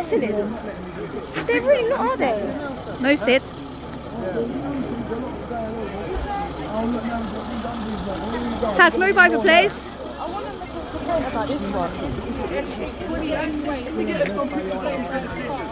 silly. They're really not, are they? No, Sid. Taz, move over, please. I want to look at about this one.